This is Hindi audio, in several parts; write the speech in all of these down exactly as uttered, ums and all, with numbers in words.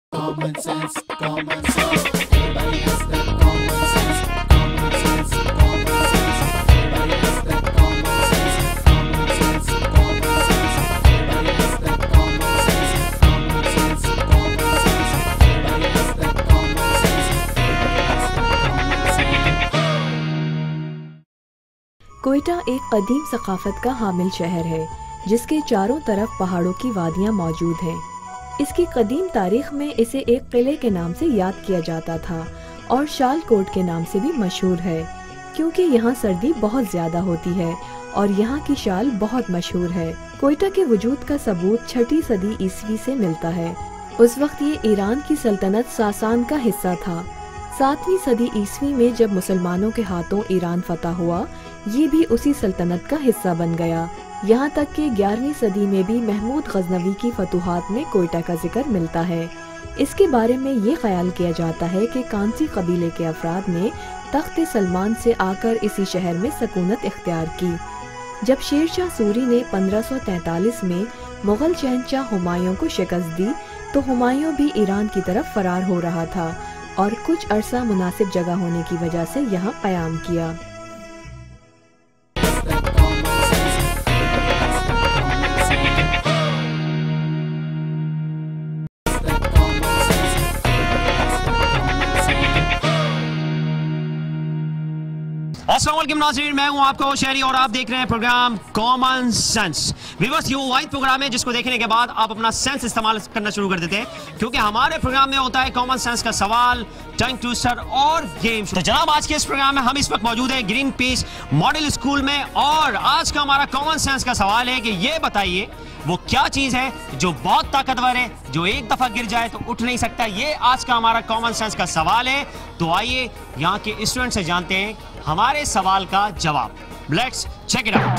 Common sense, common sense. Everybody has that common sense. Common sense, common sense. Everybody has that common sense. Common sense, common sense. Everybody has that common sense. Common sense, common sense. Everybody has that common sense. Everybody has that common sense. Quetta एक कदीम सकाफत का हामिल शहर है जिसके चारों तरफ पहाड़ों की वादियां मौजूद हैं। इसकी कदीम तारीख में इसे एक किले के नाम से याद किया जाता था और शाल कोट के नाम से भी मशहूर है क्योंकि यहाँ सर्दी बहुत ज़्यादा होती है और यहाँ की शाल बहुत मशहूर है। कोयटा के वजूद का सबूत छठी सदी ईस्वी से मिलता है। उस वक्त ये ईरान की सल्तनत सासान का हिस्सा था। सातवीं सदी ईस्वी में जब मुसलमानों के हाथों ईरान फतह हुआ, ये भी उसी सल्तनत का हिस्सा बन गया। यहाँ तक कि ग्यारहवीं सदी में भी महमूद गजनवी की फतूहात में कोयटा का जिक्र मिलता है। इसके बारे में ये ख्याल किया जाता है कि कांसी कबीले के अफराद ने तख्त सलमान से आकर इसी शहर में सकूनत इख्तियार की। जब शेरशाह सूरी ने पंद्रह सौ तैंतालीस में मुगल शहंशाह हुमायूं को शिकस्त दी तो हुमायूं भी ईरान की तरफ फरार हो रहा था और कुछ अरसा मुनासिब जगह होने की वजह से यहाँ क़याम किया। अस्सलामुअलैकुम नाज़रीन, मैं हूं आपका शहरी और आप देख रहे हैं प्रोग्राम कॉमन सेंस। व्यूअर्स, ये वो वाहिद प्रोग्राम है जिसको देखने के बाद आप अपना सेंस इस्तेमाल करना शुरू कर देते हैं क्योंकि हमारे प्रोग्राम में होता है कॉमन सेंस का सवाल, टंग ट्विस्टर और गेम शो। तो जनाब, आज के इस प्रोग्राम में हम इस वक्त मौजूद हैं ग्रीन पीस मॉडल स्कूल में और आज का हमारा कॉमन सेंस का सवाल है कि ये बताइए वो क्या चीज है जो बहुत ताकतवर है, जो एक दफा गिर जाए तो उठ नहीं सकता। ये आज का हमारा कॉमन सेंस का सवाल है। तो आइए यहाँ के स्टूडेंट से जानते हैं हमारे सवाल का जवाब। Let's check it out.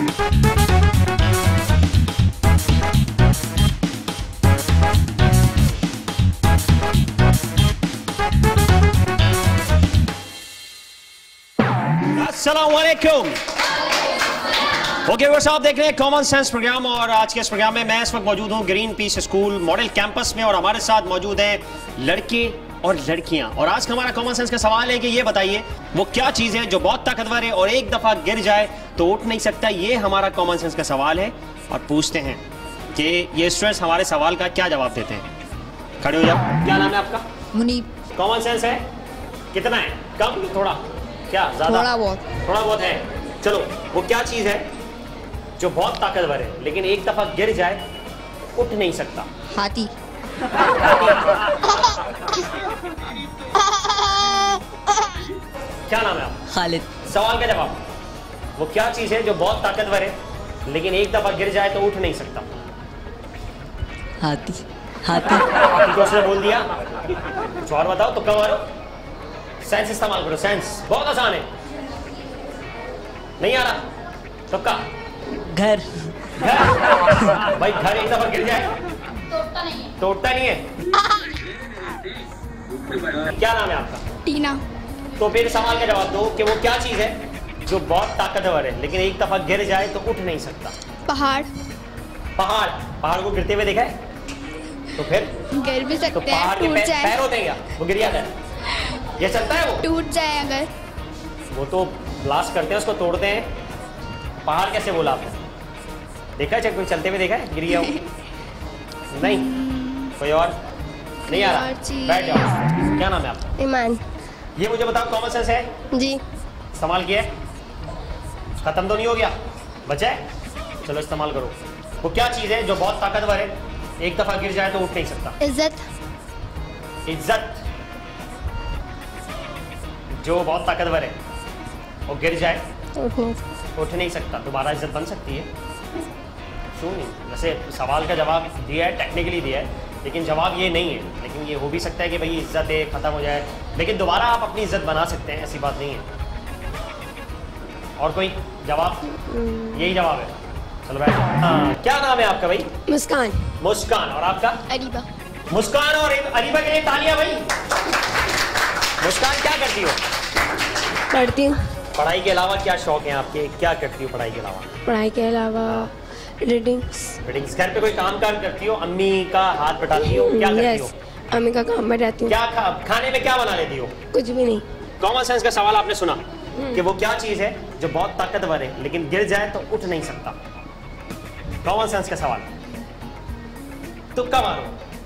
अस्सलाम वालेकुम। ओके व्यूअर्स, आप देख रहे हैं कॉमन सेंस प्रोग्राम और आज के इस प्रोग्राम में मैं इस वक्त मौजूद हूँ Green Peace School Model Campus में और हमारे साथ मौजूद हैं लड़के और लड़कियां। और आज का हमारा कॉमन सेंस का सवाल है कि ये बताइए वो क्या चीज़ है जो बहुत ताकतवर है और एक दफ़ा गिर जाए तो उठ नहीं सकता। ये हमारा कॉमन सेंस का सवाल है और पूछते हैं कि ये स्टूडेंट्स हमारे सवाल का क्या जवाब देते हैं। खड़े हो जाओ। क्या नाम है आपका? मुनीब। कॉमन सेंस है कितना है? कम, थोड़ा, क्या ज़्यादा? थोड़ा बहुत। थोड़ा बहुत है। चलो, वो क्या चीज़ है जो बहुत ताकतवर है लेकिन एक दफ़ा गिर जाए उठ नहीं सकता? हाथी। क्या नाम है आपका? खालिद। सवाल का जवाब, वो क्या चीज है जो बहुत ताकतवर है लेकिन एक दफा गिर जाए तो उठ नहीं सकता? हाथी। हाथी। हाथी को उसने बोल दिया। कुछ और बताओ तो कम मारो। सेंस इस्तेमाल करो, सेंस बहुत आसान है। नहीं आ रहा तो का घर। घर भाई, घर एक दफा गिर जाए टूटता नहीं है। टूटता नहीं है। क्या नाम है आपका? टीना। तो फिर सवाल का जवाब दो कि वो क्या चीज है जो बहुत ताकतवर है लेकिन एक दफा गिर जाए तो उठ नहीं सकता? पहाड़। पहाड़। पहाड़ को गिरते हुए देखा है? तो फिर गिर भी तो सकते पहाड़ हैं, के टूट पैर, जाए। पैर होते हैं क्या? वो गिर जाता है? ये चलता है? वो टूट जाए अगर। वो तो ब्लास्ट करते हैं, उसको तोड़ते हैं। पहाड़ कैसे बोला आपने? देखा है कोई चलते हुए देखा है गिर गया हो? नहीं। कोई और नहीं आ रहा? बैठ जाओ। क्या नाम है आपका? ईमान। ये मुझे बताओ, कॉमन सेंस है? जी। इस्तेमाल किया है? खत्म तो नहीं हो गया? बचा है? चलो इस्तेमाल करो। वो क्या चीज़ है जो बहुत ताकतवर है, एक दफा गिर जाए तो उठ नहीं सकता? इज्जत। इज्जत जो बहुत ताकतवर है वो गिर जाए उठ नहीं। उठ नहीं सकता। दोबारा इज्जत बन सकती है? क्यों नहीं? वैसे सवाल का जवाब दिया है, टेक्निकली दिया है, लेकिन जवाब ये नहीं है। लेकिन ये हो भी सकता है कि भाई इज्जत है, ख़त्म हो जाए, लेकिन दोबारा आप अपनी इज्जत बना सकते हैं, ऐसी बात नहीं है। और कोई जवाब? यही जवाब है। चलो बैठ। हाँ, क्या नाम है आपका भाई? मुस्कान। मुस्कान। और आपका? अरीबा। मुस्कान और अरीबा के लिए तालियां भाई। मुस्कान, क्या करती हो? पढ़ती हूँ। पढ़ाई के अलावा क्या शौक है आपके? क्या करती हो पढ़ाई के अलावा? पढ़ाई के अलावा रीडिंग्स। रीडिंग्स। घर पे कोई काम कार करती हो? अम्मी का हाथ बटाती हो? क्या करती हो? अम्मी का काम में रहती हूँ। क्या खा, खाने में क्या बना लेती हो? कुछ भी नहीं। कॉमन सेंस का सवाल आपने सुना कि वो क्या चीज है जो बहुत ताकतवर है लेकिन गिर जाए तो उठ नहीं सकता। कॉमन सेंस का सवाल, तुक्का मारो।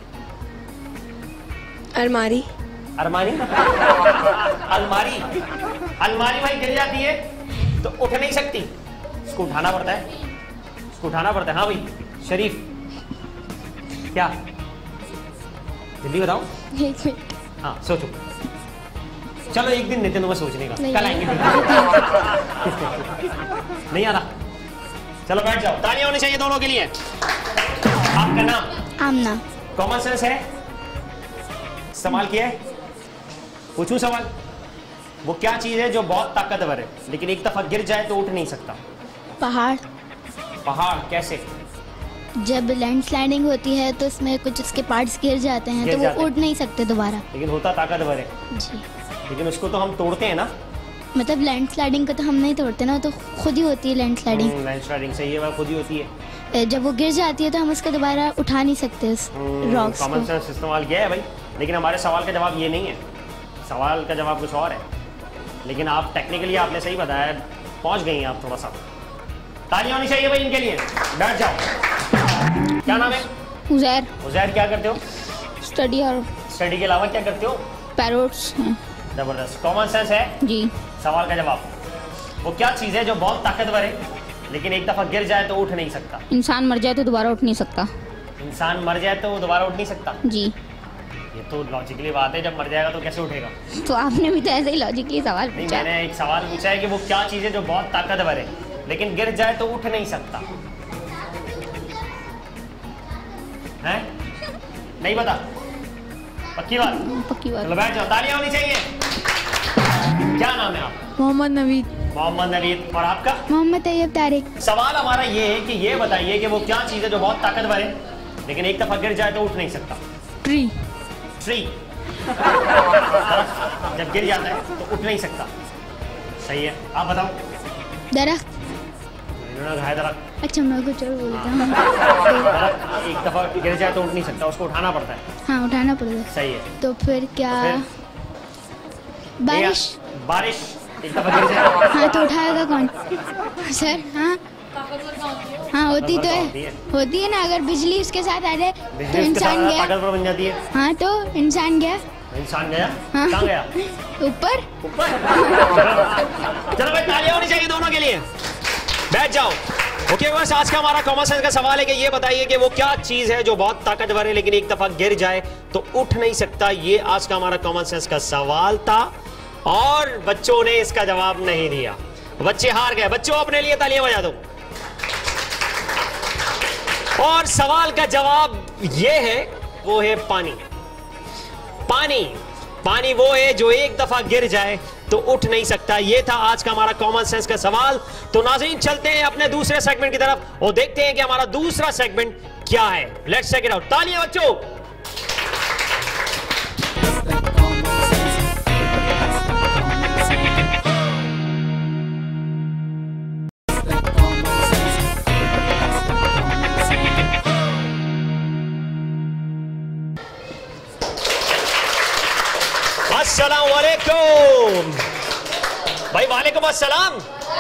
अलमारी। अलमारी अलमारी अलमारी भाई गिर जाती है तो उठ नहीं सकती, उसको उठाना पड़ता है, उसको उठाना पड़ता है। हाँ भाई शरीफ, क्या? जल्दी बताओ। एक मिनट। हाँ सोचो, चलो एक दिन देते तुम्हें सोचने का, नहीं। कल आएंगे। नहीं आ रहा, चलो बैठ जाओ। तालियां होनी चाहिए दोनों के लिए। आपका नाम? आमना। कॉमन सेंस है, इस्तेमाल किया है। पूछूं सवाल, वो क्या चीज है जो बहुत ताकतवर है लेकिन एक दफा गिर जाए तो उठ नहीं सकता? पहाड़। पहाड़ कैसे? जब लैंडस्लाइडिंग होती है तो उसमें कुछ उसके पार्ट्स गिर जाते हैं गिर तो जाते वो हैं। उठ नहीं सकते दोबारा। लेकिन होता ताकतवर है, जी, लेकिन उसको तो हम तोड़ते हैं ना। मतलब लैंडस्लाइडिंग को तो हम नहीं तोड़ते ना, तो खुद ही होती है लैंडस्लाइडिंग। लैंडस्लाइडिंग से ये बात खुद ही होती है। जब वो गिर जाती है तो हम उसको दोबारा उठा नहीं सकते उस रॉक्स कॉमन को। सेंस इस्तेमाल किया है भाई, लेकिन हमारे सवाल का जवाब ये नहीं है। सवाल का जवाब कुछ और है, लेकिन आप टेक्निकली आपने सही बताया, पहुंच गई हैं आप थोड़ा सा। तालियां होनी चाहिए भाई इनके लिए। बैठ जाओ। क्या नाम है? उज़ैर। उज़ैर, क्या करते हो? स्टडी और स्टडी के अलावा क्या करते हो? पैरोट्स हैं। जबरदस्त। कॉमन सेंस है जी। सवाल का जवाब। वो क्या चीज़ है जो बहुत ताकतवर है लेकिन एक दफा गिर जाए तो उठ नहीं सकता? इंसान मर जाए तो दोबारा उठ नहीं सकता। इंसान मर जाए तो दोबारा उठ नहीं सकता? जी। ये तो लॉजिकली बात है, जब मर जाएगा तो कैसे उठेगा? तो आपने भी तो ऐसे ही लॉजिकली सवाल नहीं, पूछा। मैंने एक सवाल पूछा है कि वो क्या चीज़ है जो बहुत ताकतवर है लेकिन गिर जाए तो उठ नहीं सकता है? नहीं पता? पक्की बात? पक्की बात। चलो बैठ जाओ। तालियां होनी चाहिए। क्या नाम है आप? मोहम्मद नवीद। मोहम्मद नवीद। और आपका? मोहम्मद तैयब तारिक। सवाल हमारा ये है कि ये बताइए कि वो क्या चीज़ है जो बहुत ताकतवर है लेकिन एक दफा गिर जाए तो उठ नहीं सकता? ट्री। ट्री। जब गिर जाता है तो उठ नहीं सकता। सही है, आप बताओ। दरख्त। इन्होंने कहा दरख्त। अच्छा मैं कुछ और बोलता हूँ। दरख्त एक दफा गिर जाए तो उठ नहीं सकता, उसको उठाना पड़ता है। हाँ उठाना पड़ेगा। सही है। तो फिर क्या? तो फिर? बारिश। बारिश एक दफा गिर जाए। हाँ तो उठाएगा कौन? सर हाँ हाँ होती तो है, होती है। होती है ना। अगर बिजली उसके साथ आ जाए तो बिजनेस के इंसान साथ गया। ताकतवर बन जाती है। हाँ तो इंसान गया। इंसान गया। हाँ। कहाँ गया? ऊपर। ऊपर। चलो भाई तालियां होनी चाहिए दोनों के लिए। बैठ जाओ। ओके बस, आज का हमारा कॉमन सेंस का सवाल है कि ये बताइए कि वो क्या चीज है जो बहुत ताकतवर है लेकिन एक दफा गिर जाए तो उठ नहीं सकता। ये आज का हमारा कॉमन सेंस का सवाल था और बच्चों ने इसका जवाब नहीं दिया। बच्चे हार गए। बच्चों अपने लिए तालियां बजा दो। और सवाल का जवाब ये है, वो है पानी। पानी पानी वो है जो एक दफा गिर जाए तो उठ नहीं सकता। ये था आज का हमारा कॉमन सेंस का सवाल। तो नाज़रीन चलते हैं अपने दूसरे सेगमेंट की तरफ और देखते हैं कि हमारा दूसरा सेगमेंट क्या है। Let's check it out. तालियां बच्चों। अस्सलाम वालेकुम भाई। वालेकुम अस्सलाम।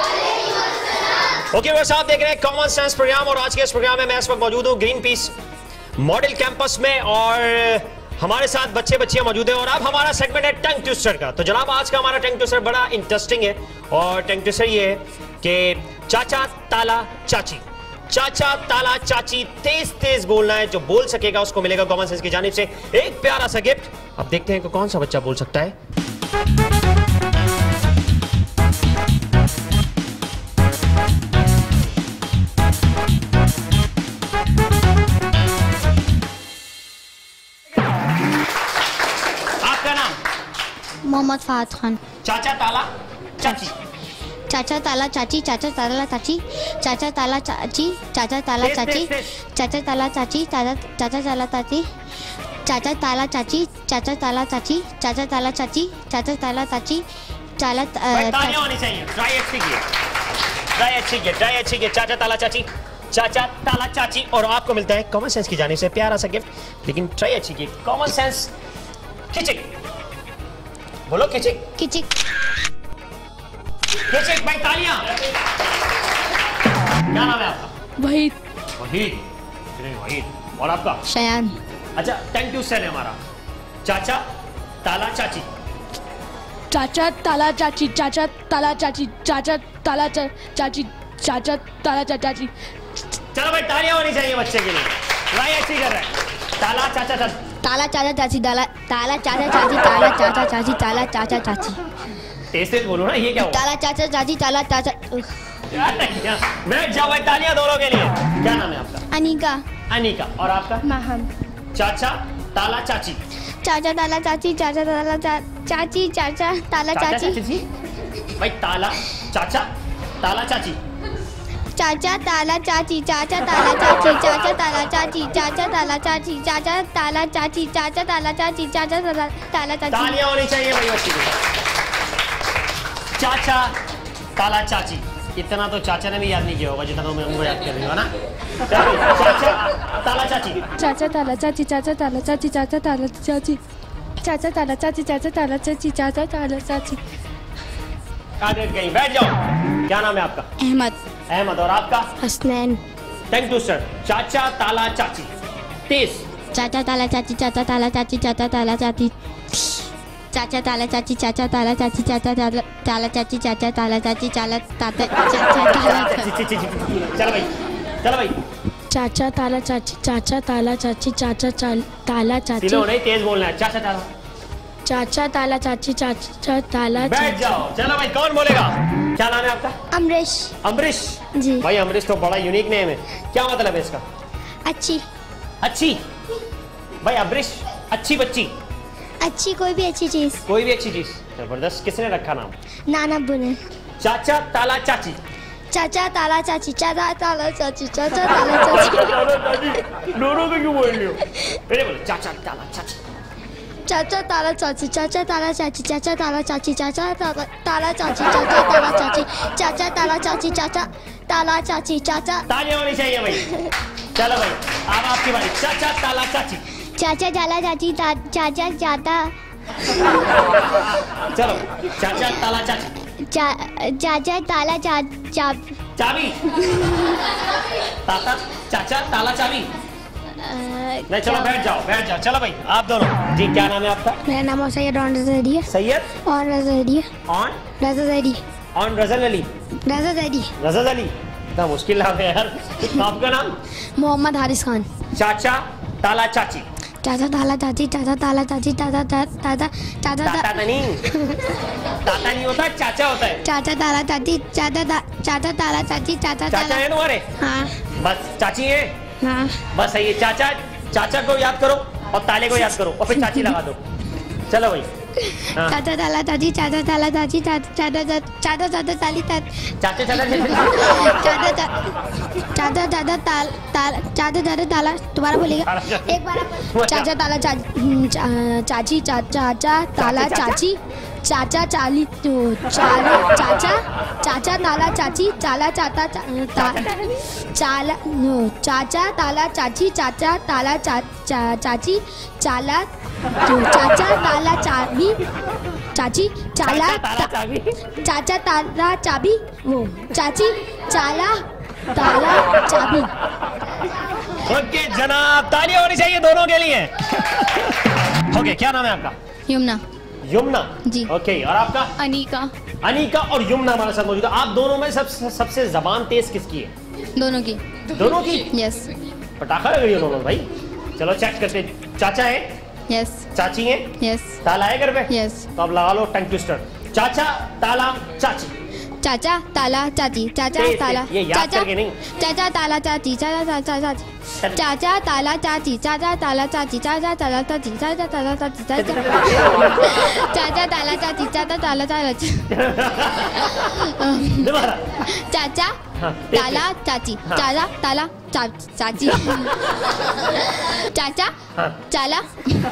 ओके बस, आप देख रहे हैं कॉमन सेंस प्रोग्राम और आज के इस प्रोग्राम में मैं इस वक्त मौजूद हूँ ग्रीन पीस मॉडल कैंपस में और हमारे साथ बच्चे बच्चियां मौजूद हैं और अब हमारा सेगमेंट है टंग ट्विस्टर का। तो जनाब आज का हमारा टंग ट्विस्टर बड़ा इंटरेस्टिंग है और टंग ट्विस्टर ये है कि चाचा ताला चाची। चाचा ताला चाची, तेज तेज बोलना है। जो बोल सकेगा उसको मिलेगा कॉमन सेंस की जानिब से एक प्यारा सा गिफ्ट। अब देखते हैं कि कौन सा बच्चा बोल सकता है। आपका नाम? मोहम्मद फहद खान। चाचा ताला चाची। चाचा ताला चाची। चाचा ताला चाची। चाचा ताला चाची। चाचा ताला तेज, चाची। तेज, तेज। चाचा ताला चाची। चाचा चाचा ताला चाची। चाचा ताला चाची। चाचा ताला चाची। चाचा ताला चाची। चाचा ताला चाची। चाला भाई तालियां होनी चाहिए। ट्राई अच्छी की ट्राई अच्छी की ट्राई अच्छी की चाचा ताला चाची। चाचा ताला चाची और आपको मिलता है कॉमन सेंस की जाने से प्यारा सा गिफ्ट, लेकिन ट्राई अच्छी की कॉमन सेंस खिचिक। बोलो खिचिक किचिक खिचिक भाई तालियां। क्या नाम है आपका? वहीद। वहीद। वहीद। और आपका? शयान। अच्छा थैंक यू सर हमारा। चाचा ताला चाची। चाचा ताला चाची चाचा ताला चाची चाचा ताला चा- चाची चाचा ताला चा- चाची। चलो भाई तालियां होनी चाहिए बच्चे के लिए, ट्राई अच्छी कर रहा है। ताला चाचा चाची। ताला चाचा चाची ताला ताला चाचा चाची ताला चाचा चाची ताला चाचा चाची तेज तेज बोलो ना, ये क्या हुआ? ताला चाचा चाची ताला चाचा उह। बैठ जाओ भाई, तालियां दोनों के लिए। क्या नाम है आपका? अनिका। अनिका। और आपका? महम। चाचा ताला चाची। चाचा ताला चाची चाचा ताला चा- चाची चाचा ताला चाचा चाची चाची भाई ताला चाचा ताला चाची। चाचा ताला चाची चाचा ताला चाची चाचा ताला चाची चाचा ताला चाची चाचा ताला चाची चाचा ताला चाची चाचा ताला ताला चाची तालियां होनी चाहिए भाई बच्चे के लिए। चाचा ताला चाची, इतना तो चाचा ने भी याद नहीं किया होगा जितना तो मैं उनको याद कर रही हूँ ना। चलो, चाचा ताला चाची। चाचा ताला चाची चाचा ताला चाची चाचा ताला चाची चाचा ताला चाची चाचा ताला चाची चाचा ताला चाची। आगे कहीं बैठ जाओ। क्या नाम है आपका? अहमद। अहमद। और आपका? हसनैन। Thank you sir. चाचा ताला चाची। तेज। चाचा ताला चाची चाचा ताला चाची चाचा ताला चाची चाचा ताला चाची चाचा ताला चाची चाचा ताला ताला चाची चाचा ताला चाची चाला ताता चाचा ताला ची- ची- ची- ची- चलो भाई, चलो भाई। चाचा ताला चाची चाचा ताला चाची चाचा चाल- ताला चाची सिलो नहीं, तेज बोलना है। चाचा ताला। चाचा ताला चाची चाचा ताला बैठ चाची। जाओ। चलो भाई, कौन बोलेगा? क्या नाम है आपका? अमरीश। अमरीश। जी। भाई अमरीश तो बड़ा यूनिक नेम है, क्या मतलब है इसका? अच्छी अच्छी। भाई अमरीश अच्छी बच्ची, अच्छी कोई भी अच्छी चीज। कोई भी अच्छी चीज। जबरदस्त। किसने रखा नाम? नाना बुने। चाचा ताला चाची। चाचा ताला चाची चाचा ताला चाची चाचा ताला चाची दोनों को क्यों बोल रही हो? पहले बोलो चाचा ताला चाची। चाचा ताला चाची चाचा ताला चाची चाचा ताला चाची चाचा ताला ताला चाची चाचा ताला चाची चाचा ताला चाची चाचा ताला चाची चाचा तालियां होनी चाहिए भाई। चलो भाई, अब आपकी बारी। चाचा ताला चाची। चाचा ताला चाची ता- चाचा चाचा चलो, चाचा ताला चाची। चा- चाचा ताला चा चा चाबी। ताता चाचा ताला चाबी। अ, नहीं चलो बैठ जाओ, बैठ जाओ। चलो भाई, आप दोनों जी, क्या नाम है आपका? मेरा नाम सैयद ऑन रजा जैदी है सैयद और रजा जैदी है ऑन रजा जैदी ऑन रजल अली। रजा जैदी रजल अली, इतना मुश्किल नाम है यार। आपका नाम? मोहम्मद हारिस खान। चाचा ताला चाची। चाचा ताला चाची चाचा ताला चाची चाचा ता- चाचा चाचा ता- ताता नहीं, ताता नहीं होता, चाचा होता है। चाचा ताला चाची चाचा ता- चाचा ताला चाची चाचा चाचा ताला है तुम्हारे? हाँ बस चाची है, हाँ बस सही है। चाचा चाचा को याद करो और ताले को याद करो और फिर चाची लगा दो। चलो भाई। हाँ। चाचा ताला चाची चाचा ताला चाची चाचा चाचा चाचा चाचा चाचा ताली ता- चाचा चाचा चाचा चा- चाचा चाचा ताल ताल चाचा चाचा ताला दोबारा बोलिएगा एक बार आप- चाचा ताला चा- चा- चाची चाचा चाचा ताला चाची चाचा चाली तो चाला चाचा चाचा ताला चाची चाला चाचा चा- ता- चाला नो चाचा ताला चाची चाचा ताला चा- चा- चाची चाला तो चाचा ताला चाबी चाची चाला चाचा ताला चाबी। चाचा ताला चाबी वो चाची चाला ताला चाबी ओके जनाब, तालियां होनी चाहिए दोनों के लिए। ओके, क्या नाम है आपका? यमुना। यमुना जी। ओके, और आपका? अनिका। अनिका और यमुना हमारे साथ मौजूद है। आप दोनों में सब सबसे जबान तेज किसकी है? दोनों की। दोनों की? यस पटाखा लग रही है दोनों भाई। चलो चेक करते हैं। चाचा है, यस चाची है, यस ताला है घर पे? यस। तो अब लगा लो टंग ट्विस्टर। चाचा ताला चाची। चाचा ताला चाची चाचा तेज, ताला तेज, ये याद चाचा करके नहीं। चाचा ताला चाची चाचा चाचा चाची चाचा ताला चाची चाचा ताला चाची चाचा ताला चाची चाचा ताला चाची चाचा चाचा ताला चाची चाचा ताला ताला दोबारा। चाचा हाँ, तेज, ताला चाची हाँ। चाचा ताला चा- चाची चाचा हाँ। चाला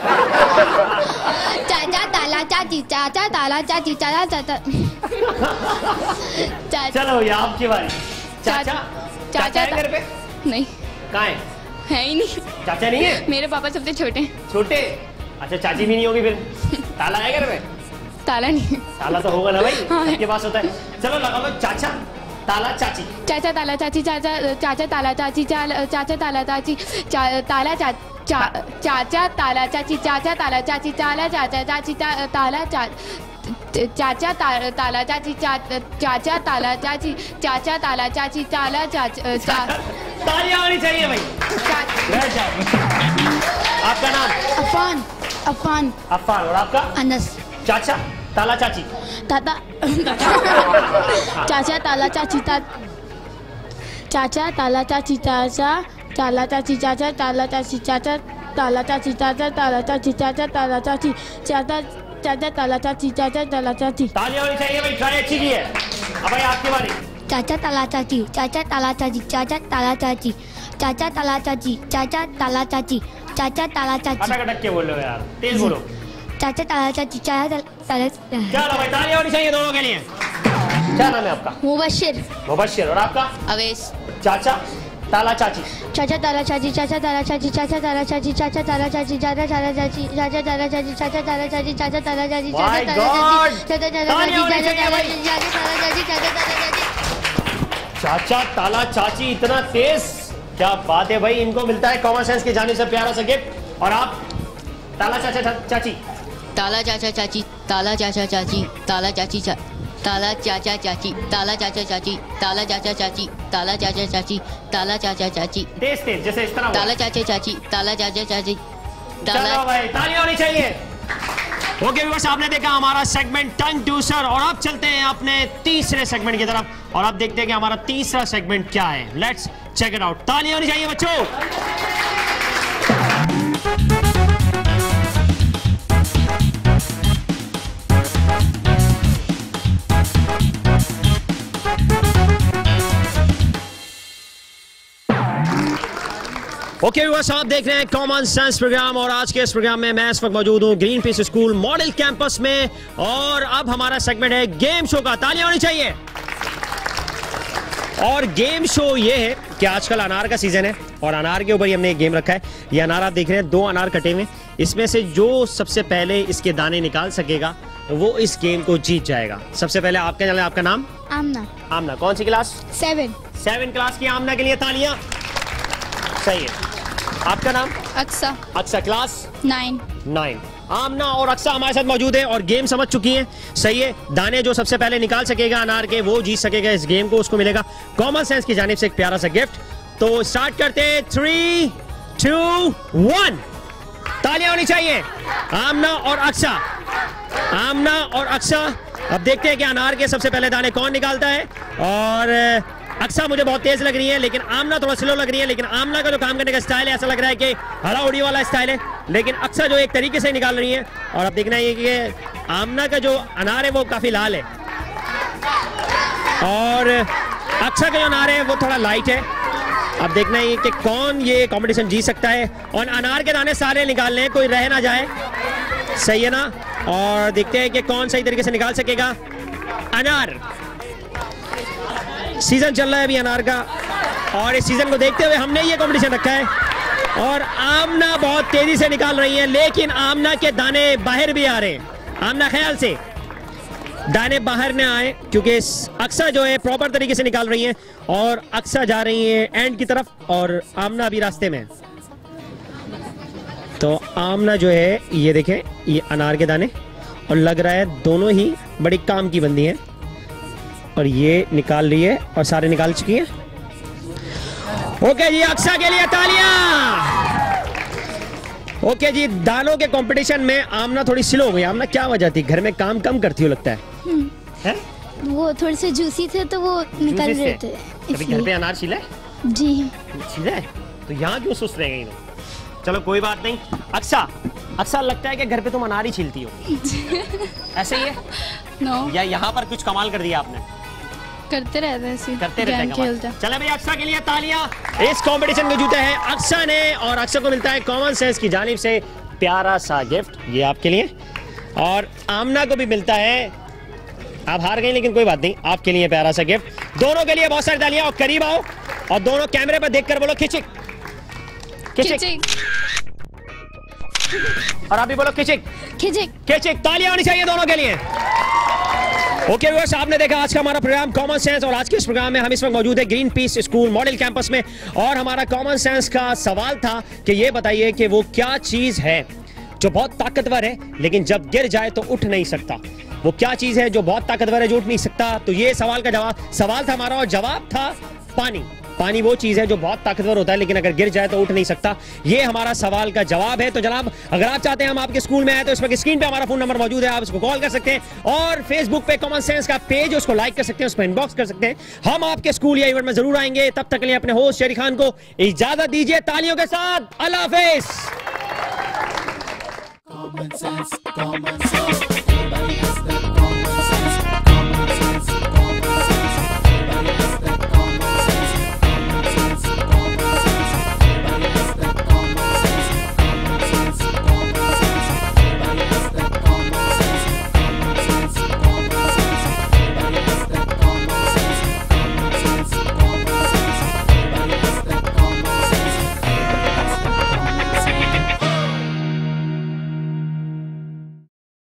चाचा ताला चाची चाचा ताला चाची चाचा चाचा चाचा चलो ये आपकी बारी। चाचा चाचा चाचा है ता- घर पे? नहीं, कहाँ है? है ही नहीं। चाचा नहीं है? मेरे पापा सबसे छोटे हैं। छोटे? अच्छा, चाची भी नहीं होगी फिर? ताला है घर में? ताला नहीं। ताला तो होगा ना भाई, हाँ है। सबके पास होता है। चलो लगा लो, चाचा ताला चाची। चाचा ताला चाची, चाचा चाचा ताला चाची, चा- चाचा ताला चाची, चा- ताला चा चा- चाचा ताला चाची, चाचा ताला चाची, ताला चाचा चाची, ता- ताला चा चाचा ता- ताला चाची, चा- चाचा ताला चाची, चाचा ताला चाची, ताला चाचा चा- तालियां होनी चाहिए भाई। चा- बैठ जाओ। आपका नाम? अफान अफान अफान। और आपका? अनस चाचा ताला चाची। ताता चाचा ताला चाची, ता चाचा ताला चाची, चाचा ताला चाची, चाचा ताला चाची, चाचा ताला चाची, चाचा ताला चाची, चाचा ताला चाची, चाचा चाचा ताला चाची, चाचा ताला चाची। तालियां होनी चाहिए भाई, ट्राई अच्छी की है। अब भाई आपकी बारी। चाचा ताला चाची, चाचा ताला चाची, चाचा ताला चाची, चाचा ताला चाची, चाचा ताला चाची, चाचा ताला चाची, अटक अटक के बोलो यार, तेज बोलो। चाचा ताला चाची, चाचा ताला चलो भाई, तालियां होनी चाहिए दोनों के लिए। क्या नाम है आपका? मुबशिर मुबशिर। और आपका? अवेश। चाचा ताला चाची। चाचा ताला चाची, चाचा ताला चाची, चाचा ताला चाची, चाचा ताला चाची, चाचा ताला चाची, चाचा ताला चाची, चाचा ताला चाची, चाचा ताला चाची, चाचा My ताला God! चाची, चाचा ताला तालियां होनी चाची, चाहिए चाचा भाई। ताला चाची, चाचा ताला चाची। चाचा ताला चाची इतना तेज, क्या बात है भाई। इनको मिलता है कॉमन सेंस की जानिब से प्यारा सा गिफ्ट। और आप? ताला चाचा चा, चाची। ताला चाचा चाची, ताला चाचा चाची, ताला चाची चा ताला चाचा चाची, ताला चाचा चाची, ताला चाचा चाची, ताला चाचा चाची, ताला चाचा चाची, तेज तेज जैसे इस तरह हुआ। ताला चाचा चाची, ताला चाचा चाची, चलो ताला भाई, तालियां होनी चाहिए। ओके व्यूअर्स, आपने देखा हमारा सेगमेंट टंग ट्विस्टर और अब चलते हैं अपने तीसरे सेगमेंट की तरफ और अब देखते हैं कि हमारा तीसरा सेगमेंट क्या है। Let's check it out. तालियां होनी चाहिए बच्चों। ओके व्यूअर्स, आप देख रहे हैं कॉमन सेंस प्रोग्राम और आज के इस प्रोग्राम में मैं इस वक्त मौजूद हूं Green Peace School Model Campus में और अब हमारा सेगमेंट है गेम शो का। तालियां होनी चाहिए। और गेम शो ये है कि आजकल अनार का सीजन है और अनार के ऊपर ही हमने एक गेम रखा है। ये अनार आप देख रहे हैं, दो अनार कटे हुए, इसमें से जो सबसे पहले इसके दाने निकाल सकेगा वो इस गेम को जीत जाएगा। सबसे पहले आपका जाने आपका नाम? आमना। आमना। कौन सी क्लास? सेवन। सेवन क्लास की आमना के लिए तालियां। सही है। आपका नाम? Aqsa. Aqsa. Class? Nine. Nine. Amna और अक्सा हमारे साथ मौजूद है और गेम समझ चुकी हैं। सही है। दाने जो सबसे पहले निकाल सकेगा अनार के वो जीत सकेगा इस गेम को, उसको मिलेगा कॉमन सेंस की जानिब से एक प्यारा सा गिफ्ट। तो स्टार्ट करते हैं। Three two one. तालियां होनी चाहिए। आमना और अक्सा। आमना और अक्सा। अब देखते हैं कि अनार के सबसे पहले दाने कौन निकालता है। और अक्सा मुझे बहुत तेज लग रही है लेकिन आमना थोड़ा स्लो लग रही है, लेकिन आमना का जो काम करने का स्टाइल है ऐसा लग रहा है कि हड़ा उड़ी वाला स्टाइल है, लेकिन अक्सा जो एक तरीके से निकाल रही है। और अब देखना है कि आमना का जो अनार है वो काफी लाल है और अक्सा का जो अनार है वो थोड़ा लाइट है। अब देखना है कि कौन ये कंपटीशन जीत सकता है और अनार के दाने सारे निकालने हैं, कोई रह ना जाए। सही है ना। और देखते हैं कि कौन सही तरीके से निकाल सकेगा अनार। सीजन चल रहा है अभी अनार का और इस सीजन को देखते हुए हमने ये कंपटीशन रखा है और आमना बहुत तेजी से निकाल रही है, लेकिन आमना के दाने बाहर भी आ रहे हैं। आमना ख्याल से दाने बाहर न आए क्योंकि अक्सा जो है प्रॉपर तरीके से निकाल रही है और अक्सा जा रही है एंड की तरफ और आमना अभी रास्ते में। तो आमना जो है ये देखें, ये अनार के दाने और लग रहा है दोनों ही बड़ी काम की बंदी हैं और ये निकाल रही है और सारे निकाल चुकी हैं। ओके जी, अक्सा के लिए तालियां। ओके जी, दानों के कंपटीशन में आमना थोड़ी स्लो हो गई। आमना क्या वजह थी? घर में काम कम करती हो लगता है, है? वो थोड़े से जूसी थे तो वो निकल जूसी रहे से? थे कभी घर पे अनार छिला है? जी। छिला है तो यहाँ क्यों सुस्त रह गई तुम? चलो कोई बात नहीं। अक्सा, अक्सा लगता है कि घर पे तुम अनार ही छीलती हो। ऐसे ही है? नो, या यहाँ पर कुछ कमाल कर दिया आपने? करते रहते हैं ऐसे, करते रहते गेम हैं खेलते। कमाल। चले भाई, अक्सा के लिए तालियां। इस कंपटीशन को जीता है अक्सा ने और अक्सा को मिलता है कॉमन सेंस की जानिब से प्यारा सा गिफ्ट, ये आपके लिए। और आमना को भी मिलता है, आप हार गई लेकिन कोई बात नहीं, आपके लिए प्यारा सा गिफ्ट। दोनों के लिए बहुत सारी तालियां और करीब आओ। और दोनों कैमरे पर देखकर बोलो खिचिक खिचिक, और आप भी बोलो खिचिक खिचिक खिचिक। तालियां आनी चाहिए दोनों के लिए। ओके व्यूअर्स, आपने देखा आज का हमारा प्रोग्राम कॉमन सेंस, और आज के इस प्रोग्राम में हम इस वक्त मौजूद है Green Peace School Model Campus में, और हमारा कॉमन सेंस का सवाल था कि ये बताइए कि वो क्या चीज है जो बहुत ताकतवर है लेकिन जब गिर जाए तो उठ नहीं सकता। वो क्या चीज है जो बहुत ताकतवर है जो उठ नहीं सकता? तो ये सवाल का जवाब सवाल था हमारा, और जवाब था पानी। पानी वो चीज है जो बहुत ताकतवर होता है लेकिन अगर गिर जाए तो उठ नहीं सकता। ये हमारा सवाल का जवाब है। तो जनाब, अगर आप चाहते हैं हम आपके स्कूल में आए तो इस वक्त स्क्रीन पे हमारा फोन नंबर मौजूद है, आप इसको कॉल कर सकते हैं, और फेसबुक पे कॉमन सेंस का पेज उसको लाइक कर सकते हैं, उस पर इनबॉक्स कर सकते हैं। हम आपके स्कूल या इवेंट में जरूर आएंगे। तब तक के लिए अपने होस्ट शेरी खान को इजाजत दीजिए तालियों के साथ। अल्लाह हाफिज। Common sense, common sense.